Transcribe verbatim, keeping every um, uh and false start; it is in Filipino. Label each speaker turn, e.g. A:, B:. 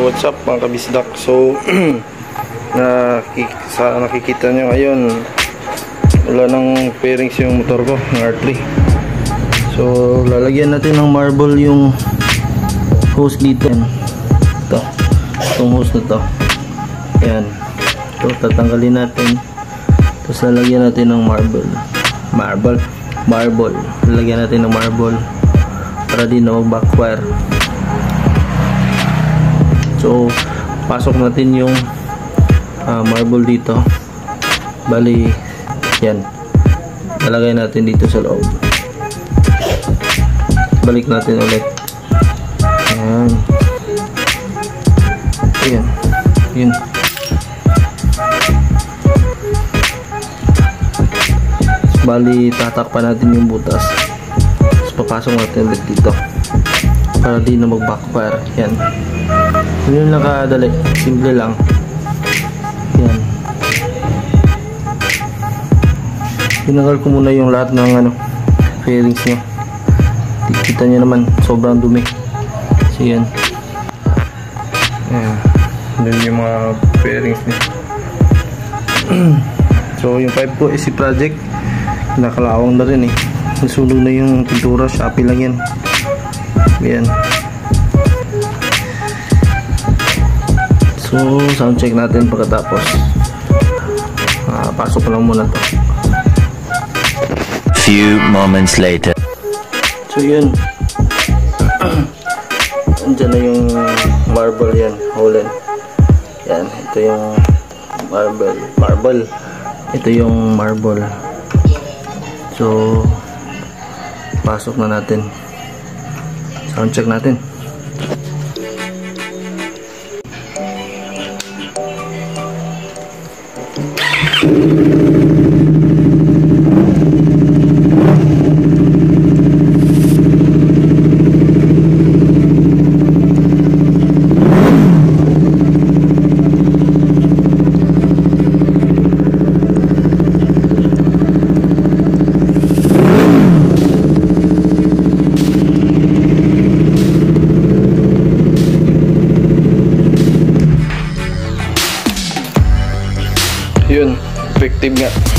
A: what's up mga kabisdak? So nakik sa nakikita nyo ngayon, wala nang fairings yung motor ko ng R three. So lalagyan natin ng marble yung hose dito. Ito, itong hose na to. Ayan, ito tatanggalin natin, tapos lalagyan natin ng marble marble marble lalagyan natin ng marble para di na mag backwire. So pasok natin yung uh, marble dito. Bali yan, lalagay natin dito sa loob. Balik natin ulit. Ayan, ayan, yun. Bali tatakpan natin yung butas, tapos papasok natin ulit dito para di na mag backfire. Yan, yun lang kadali, simple lang. Yan, tinanggal ko muna yung lahat ng ano fairings nya. Kita nyo naman sobrang dumi. So yan, yan, yun yung mga fairings nya. So yung pipe ko is si Project, nakalawang na rin eh, nasunog na yung pintura. Shopee lang yan. Yan. So sound check natin pagkatapos. Ah, pasok lang muna to.
B: Few moments later.
A: So yun, andyan na yung marble yan, Holland. Yan, ito yung marble marble ito yung marble. So pasok na natin, sound check natin. Yun, effective nga.